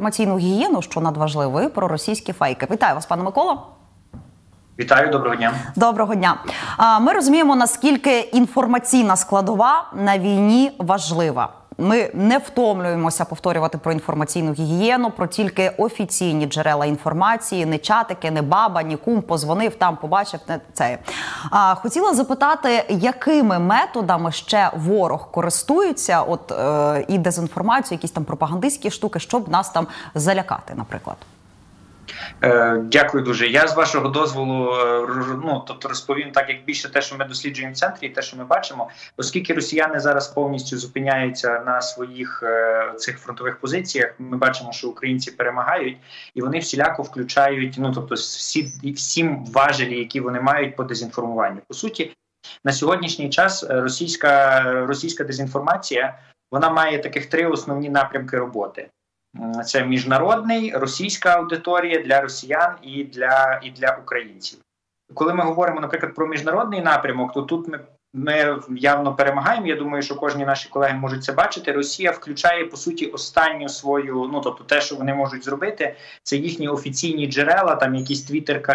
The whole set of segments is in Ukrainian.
інформаційну гігієну, що надважливо, і про російські фейки. Вітаю вас, пане Миколо. Вітаю, доброго дня. Доброго дня. Ми розуміємо, наскільки інформаційна складова на війні важлива. Ми не втомлюємося повторювати про інформаційну гігієну, про тільки офіційні джерела інформації, не чатики, не баба, ні кум, позвонив, там побачив, не це. Хотіла запитати, якими методами ще ворог користується, і дезінформацію, якісь там пропагандистські штуки, щоб нас там залякати, наприклад? Дякую дуже. Я з вашого дозволу розповім так, як більше те, що ми досліджуємо в центрі, і те, що ми бачимо, оскільки росіяни зараз повністю зупиняються на своїх цих фронтових позиціях, ми бачимо, що українці перемагають, і вони всіляко включають, всім важелі, які вони мають по дезінформуванню. По суті, на сьогоднішній час російська дезінформація, вона має таких три основні напрямки роботи. Це міжнародний, російська аудиторія для росіян і для українців. Коли ми говоримо, наприклад, про міжнародний напрямок, то тут ми явно перемагаємо. Я думаю, що кожні наші колеги можуть це бачити. Росія включає, по суті, останню свою, те, що вони можуть зробити, це їхні офіційні джерела, там якісь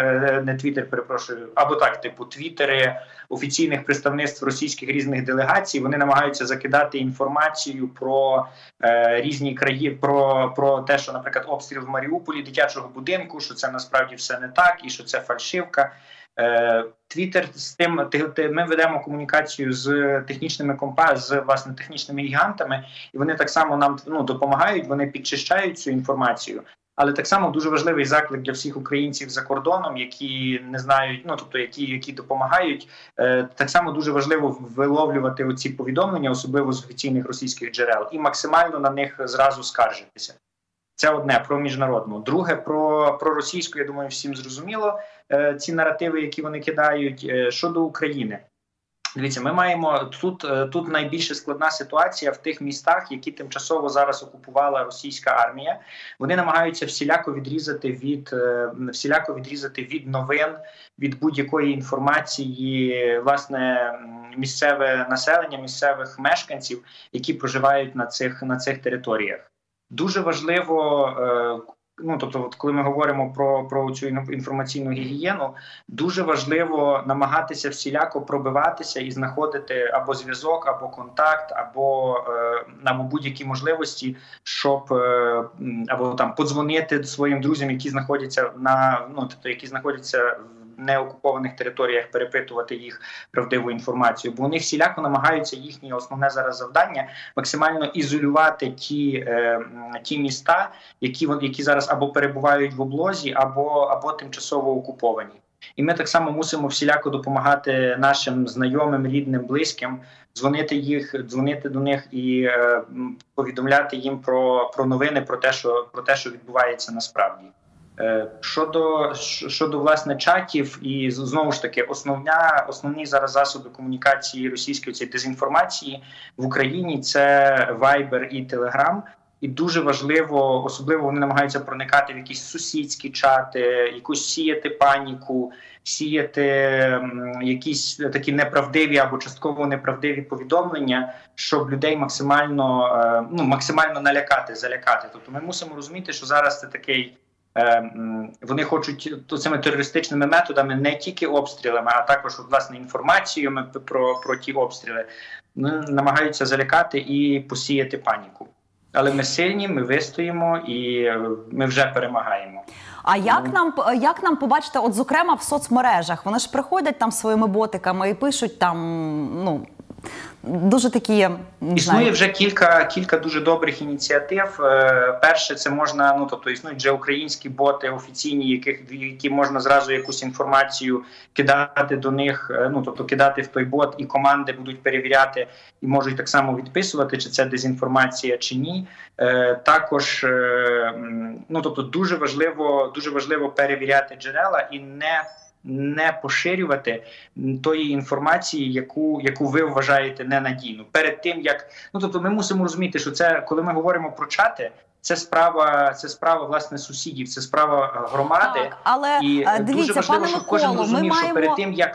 твіттери офіційних представництв російських різних делегацій. Вони намагаються закидати інформацію про різні країни, про те, що, наприклад, обстріл в Маріуполі дитячого будинку, що це насправді все не так і що це фальшивка. Твіттер з тим, ми ведемо комунікацію з технічними гігантами, і вони так само нам допомагають, вони підчищають цю інформацію. Але так само дуже важливий заклик для всіх українців за кордоном, які не знають, які допомагають. Так само дуже важливо виловлювати оці повідомлення, особливо з офіційних російських джерел, і максимально на них зразу скаржитися. Це одне, про міжнародну. Друге, про російську, я думаю, всім зрозуміло, ці наративи, які вони кидають. Щодо України. Дивіться, ми маємо, тут найбільше складна ситуація в тих містах, які тимчасово зараз окупувала російська армія. Вони намагаються всіляко відрізати від новин, від будь-якої інформації, власне, місцеве населення, місцевих мешканців, які проживають на цих територіях. Дуже важливо, коли ми говоримо про цю інформаційну гігієну, дуже важливо намагатися всіляко пробиватися і знаходити або зв'язок, або контакт, або будь-які можливості, щоб або там подзвонити своїм друзям, які знаходяться в неокупованих територіях, перепитувати їх правдиву інформацію. Бо вони всіляко намагаються, їхнє основне зараз завдання максимально ізолювати ті міста, які зараз або перебувають в облозі, або тимчасово окуповані. І ми так само мусимо всіляко допомагати нашим знайомим, рідним, близьким, дзвонити до них і повідомляти їм про новини, про те, що відбувається насправді. Щодо власне чатів і знову ж таки основні зараз засоби комунікації російської цієї дезінформації в Україні це Viber і Telegram. І дуже важливо, особливо вони намагаються проникати в якісь сусідські чати, якусь сіяти паніку, сіяти якісь такі неправдиві або частково неправдиві повідомлення, щоб людей максимально залякати. Тобто ми мусимо розуміти, що зараз це такий вони хочуть цими терористичними методами не тільки обстрілами, а також власне інформацією про ті обстріли намагаються залякати і посіяти паніку. Але ми сильні, ми вистоїмо і ми вже перемагаємо. А як нам побачити, зокрема в соцмережах, вони ж приходять там своїми ботиками і пишуть там, дуже такі... Існує вже кілька дуже добрих ініціатив. Перше, це можна, існують вже українські боти офіційні, які можна зразу якусь інформацію кидати до них, кидати в той бот, і команди будуть перевіряти і можуть так само відписувати, чи це дезінформація, чи ні. Також, дуже важливо перевіряти джерела і не поширювати тої інформації, яку ви вважаєте ненадійну. Перед тим, як... ми мусимо розуміти, що це, коли ми говоримо про чати, це справа власне сусідів, це справа громади. Так, але і дивіться, дуже важливо, пане щоб кожен Миколо, розумів, що перед тим, як...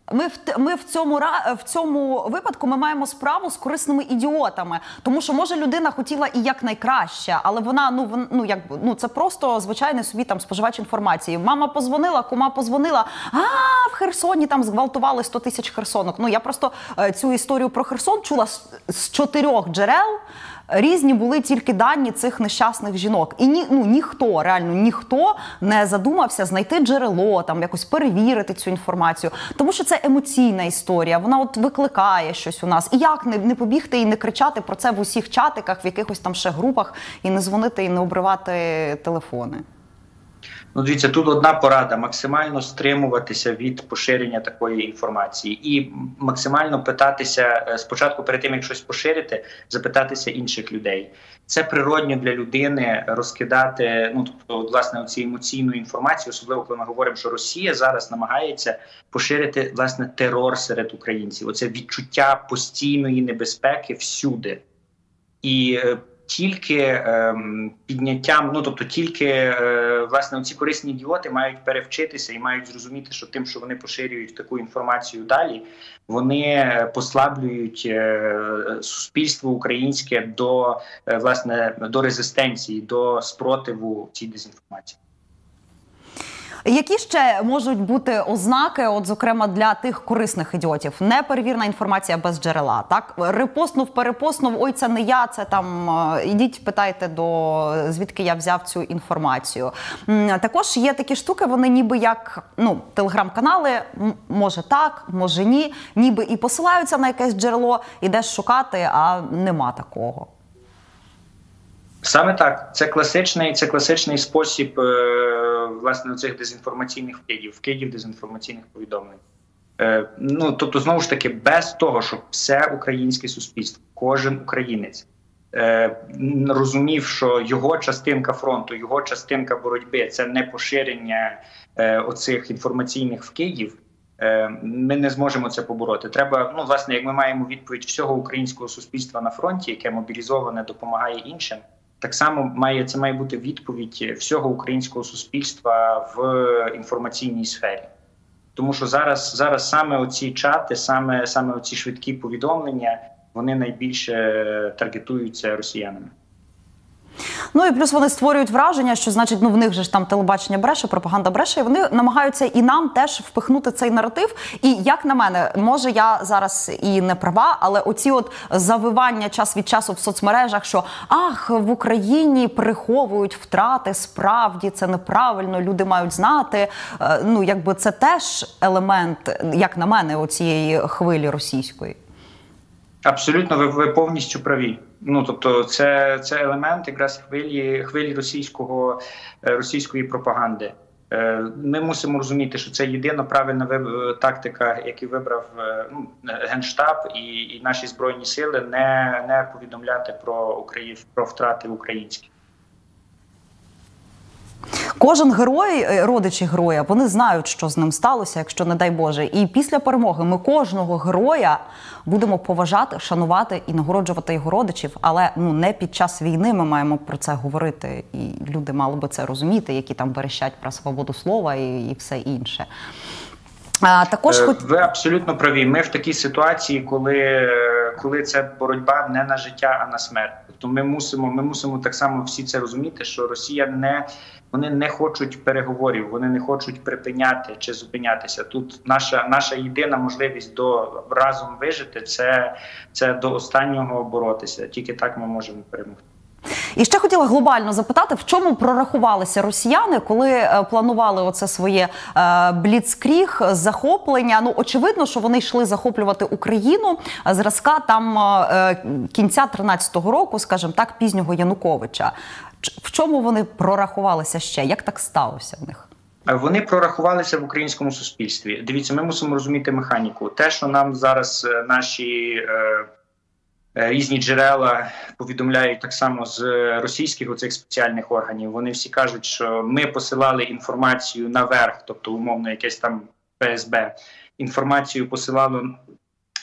Ми в цьому випадку ми маємо справу з корисними ідіотами, тому що може людина хотіла і якнайкраще, але вона це просто звичайний собі там споживач інформації. Мама позвонила, кума позвонила. В Херсоні там зґвалтували 100 тисяч херсонок. Я просто цю історію про Херсон чула з 4 джерел. Різні були тільки дані цих нещасних жінок. І ніхто, реально ніхто не задумався знайти джерело, там якось перевірити цю інформацію. Тому що це емоційна історія, вона от викликає щось у нас. І як не побігти і не кричати про це в усіх чатиках, в якихось там ще групах, і не дзвонити, і не обривати телефони? Дивіться, тут одна порада – максимально стримуватися від поширення такої інформації і максимально питатися, спочатку перед тим, як щось поширити, запитатися інших людей. Це природньо для людини розкидати, власне, оцю емоційну інформацію, особливо коли ми говоримо, що Росія зараз намагається поширити, власне, терор серед українців. Оце відчуття постійної небезпеки всюди. І тільки підняттям, власне, ці корисні ідіоти мають перевчитися і мають зрозуміти, що тим, що вони поширюють таку інформацію далі, вони послаблюють суспільство українське до резистенції, до спротиву цій дезінформації. Які ще можуть бути ознаки, зокрема, для тих корисних ідіотів? Неперевірена інформація без джерела, так? Перепостнув, ой, це не я, це там, ідіть, питайте, звідки я взяв цю інформацію. Також є такі штуки, вони ніби як, телеграм-канали, може так, може ні, ніби і посилаються на якесь джерело, ідеш шукати, а нема такого. Саме так. Це класичний спосіб, власне, цих дезінформаційних вкидів дезінформаційних повідомлень. Тобто, знову ж таки, без того, щоб все українське суспільство, кожен українець розумів, що його частинка фронту, його частинка боротьби – це не поширення оцих інформаційних вкидів, ми не зможемо це побороти. Треба, власне, як ми маємо відповідь всього українського суспільства на фронті, яке мобілізоване, допомагає іншим, так само це має бути відповідь всього українського суспільства в інформаційній сфері. Тому що зараз саме оці чати, саме оці швидкі повідомлення, вони найбільше таргетуються росіянами. І плюс вони створюють враження, що, значить, в них же ж там телебачення бреше, пропаганда бреше, і вони намагаються і нам теж впихнути цей наратив. І, як на мене, може я зараз і не права, але оці завивання час від часу в соцмережах, що в Україні приховують втрати, справді це неправильно, люди мають знати. Це теж елемент, як на мене, оцієї хвилі російської. Абсолютно, ви повністю праві. Тобто це елемент якраз хвилі російської пропаганди. Ми мусимо розуміти, що це єдина правильна тактика, яку вибрав Генштаб і наші Збройні Сили, не повідомляти про втрати українські. Кожен герой, родичі героя, вони знають, що з ним сталося, якщо не дай Боже. І після перемоги ми кожного героя будемо поважати, шанувати і нагороджувати його родичів. Але не під час війни ми маємо про це говорити. І люди мали би це розуміти, які там верещать про свободу слова і все інше. Ви абсолютно праві. Ми в такій ситуації, коли це боротьба не на життя, а на смерть. Тобто ми мусимо так само всі це розуміти, що Росія вони не хочуть переговорів, вони не хочуть припиняти чи зупинятися. Тут наша єдина можливість разом вижити – це до останнього боротися. Тільки так ми можемо перемогти. І ще хотіла глобально запитати, в чому прорахувалися росіяни, коли планували оце своє бліцкріг, захоплення. Очевидно, що вони йшли захоплювати Україну зразка там кінця 13-го року, скажімо так, пізнього Януковича. В чому вони прорахувалися ще? Як так сталося в них? Вони прорахувалися в українському суспільстві. Дивіться, ми мусимо розуміти механіку. Те, що нам зараз наші різні джерела повідомляють так само з російських оцих спеціальних органів, вони всі кажуть, що ми посилали інформацію наверх, тобто умовно якесь там ФСБ, інформацію посилало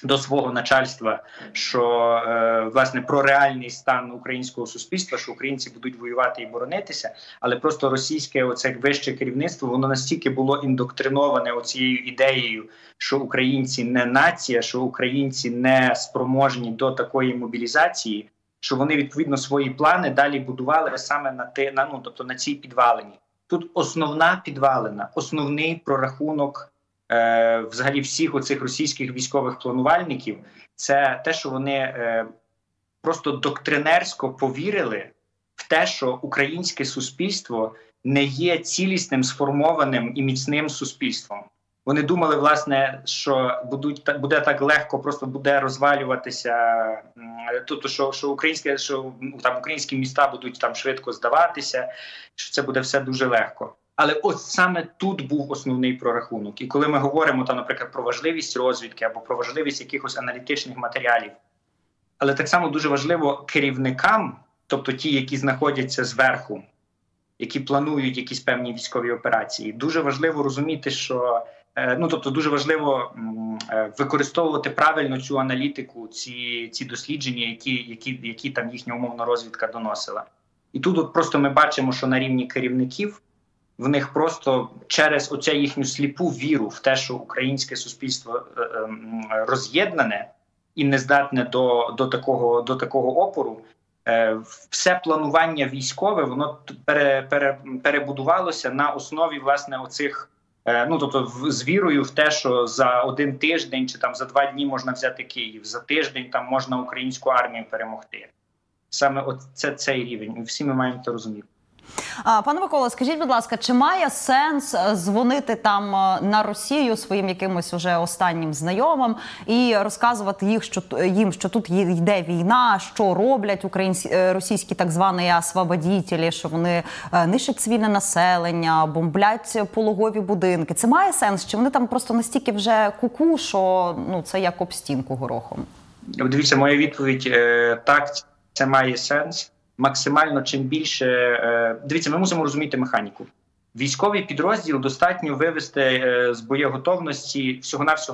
до свого начальства, що власне про реальний стан українського суспільства, що українці будуть воювати і боронитися, але просто російське оце вище керівництво, воно настільки було індоктриноване оцією ідеєю, що українці не нація, що українці не спроможні до такої мобілізації, що вони відповідно свої плани далі будували саме на цій підвалині. Тут основна підвалина, основний прорахунок взагалі всіх оцих російських військових планувальників, це те, що вони просто доктринерсько повірили в те, що українське суспільство не є цілісним, сформованим і міцним суспільством. Вони думали, власне, що буде так легко, просто буде розвалюватися, тобто, що українські міста будуть там швидко здаватися, що це буде все дуже легко. Але от саме тут був основний прорахунок. І коли ми говоримо, наприклад, про важливість розвідки або про важливість якихось аналітичних матеріалів, але так само дуже важливо керівникам, тобто ті, які знаходяться зверху, які планують якісь певні військові операції, дуже важливо розуміти, що дуже важливо використовувати правильно цю аналітику, ці дослідження, які там їхня умовна розвідка доносила. І тут от просто ми бачимо, що на рівні керівників в них просто через оцю їхню сліпу віру в те, що українське суспільство роз'єднане і не здатне до такого опору, все планування військове, воно перебудувалося на основі, власне, оцих, з вірою в те, що за 1 тиждень чи там за 2 дні можна взяти Київ, за тиждень там можна українську армію перемогти. Саме цей рівень. І всі ми маємо це розуміти. Пане Миколо, скажіть, будь ласка, чи має сенс дзвонити там на Росію своїм якимось уже останнім знайомим і розказувати їм, що тут йде війна, що роблять російські так звані освободітелі, що вони нищать цивільне населення, бомблять пологові будинки? Це має сенс? Чи вони там просто настільки вже куку, що це як об стінку горохом? Дивіться, моя відповідь – так, це має сенс. Максимально чим більше... Дивіться, ми мусимо розуміти механіку. Військовий підрозділ достатньо вивести з боєготовності всього-навсього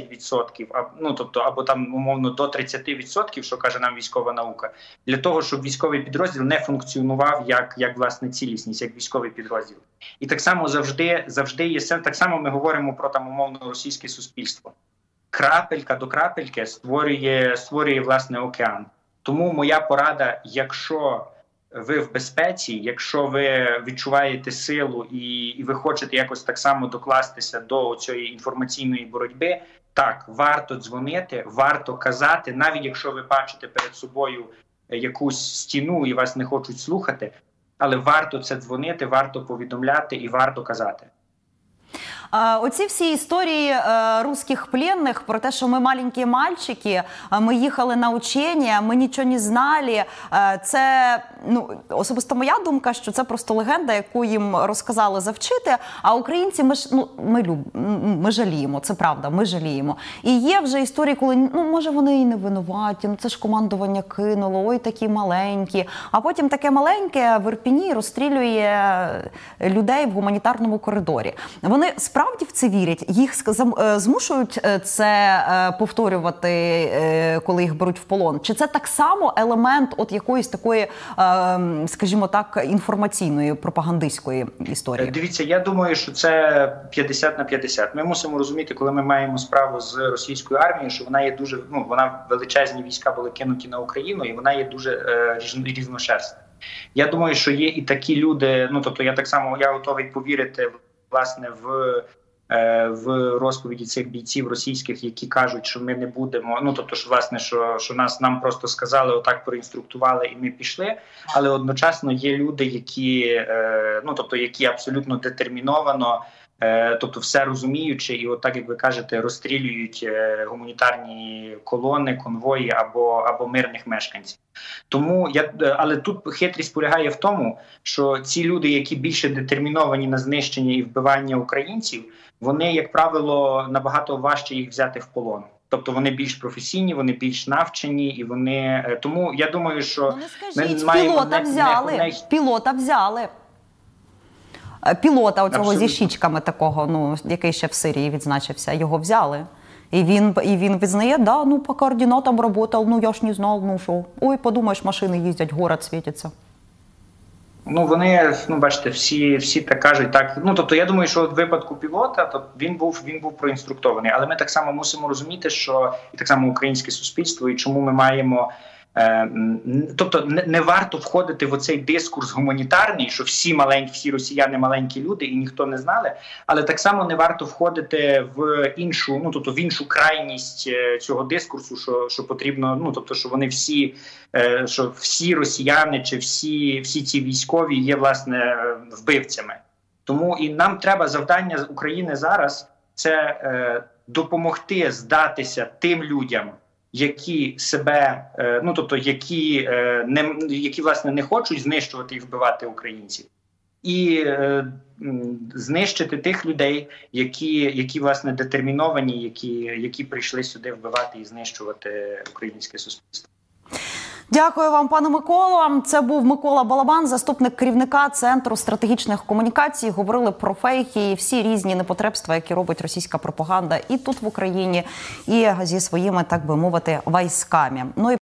10%, або там, умовно, до 30%, що каже нам військова наука, для того, щоб військовий підрозділ не функціонував як власне, цілісність, як військовий підрозділ. І так само завжди є сенс, так само ми говоримо про, там, умовно, російське суспільство. Крапелька до крапельки створює власне, океан. Тому моя порада, якщо ви в безпеці, якщо ви відчуваєте силу і ви хочете якось так само докластися до цієї інформаційної боротьби, так, варто дзвонити, варто казати, навіть якщо ви бачите перед собою якусь стіну і вас не хочуть слухати, але варто це дзвонити, варто повідомляти і варто казати. Оці всі історії русських пленних про те, що ми маленькі мальчики, ми їхали на учення, ми нічого не знали, це, особисто моя думка, що це просто легенда, яку їм розказали завчити, а українці, ми жаліємо, це правда, ми жаліємо. І є вже історії, коли, може вони і не винуваті, це ж командування кинуло, ой, такі маленькі, а потім таке маленьке в Ірпіні розстрілює людей в гуманітарному коридорі. Вони справді в це вірять? Їх змушують це повторювати, коли їх беруть в полон? Чи це так само елемент от якоїсь такої, скажімо так, інформаційної, пропагандистської історії? Дивіться, я думаю, що це 50 на 50. Ми мусимо розуміти, коли ми маємо справу з російською армією, що вона є дуже, величезні війська були кинуті на Україну, і вона є дуже різношерстна. Я думаю, що є і такі люди, я готовий повірити, власне, в розповіді цих бійців російських, які кажуть, що ми не будемо, що нам просто сказали, отак проінструктували і ми пішли, але одночасно є люди, які абсолютно детерміновано, все розуміючи і отак, як ви кажете, розстрілюють гуманітарні колони, конвої або мирних мешканців. Але тут хитрість полягає в тому, що ці люди, які більше детерміновані на знищення і вбивання українців, вони, як правило, набагато важче їх взяти в полон. Тобто вони більш професійні, вони більш навчені, і вони... Тому я думаю, що... Скажіть, пілота взяли. Пілота оцього зі щічками такого, який ще в Сирії відзначився, його взяли. І він визнає, да, ну по координатам работал, ну я ж не знав, ну що. Ой, подумаєш, машини їздять, город світиться. Ну, вони, бачите, всі так кажуть, так. Ну, тобто, я думаю, що в випадку пілота, то він був проінструктований. Але ми так само мусимо розуміти, що і так само українське суспільство, і чому ми маємо. Тобто не варто входити в оцей дискурс гуманітарний, що всі росіяни маленькі люди і ніхто не знали, але так само не варто входити в іншу крайність цього дискурсу, що потрібно, тобто, що вони що всі росіяни чи всі ці військові є, власне, вбивцями. Тому і нам треба завдання України зараз – це допомогти здатися тим людям, які себе, які власне не хочуть знищувати і вбивати українців, і знищити тих людей, які власне детерміновані, які прийшли сюди вбивати і знищувати українське суспільство. Дякую вам, пане Миколо. Це був Микола Балабан, заступник керівника Центру стратегічних комунікацій. Говорили про фейки і всі різні непотребства, які робить російська пропаганда і тут в Україні, і зі своїми, так би мовити, військами. Ну і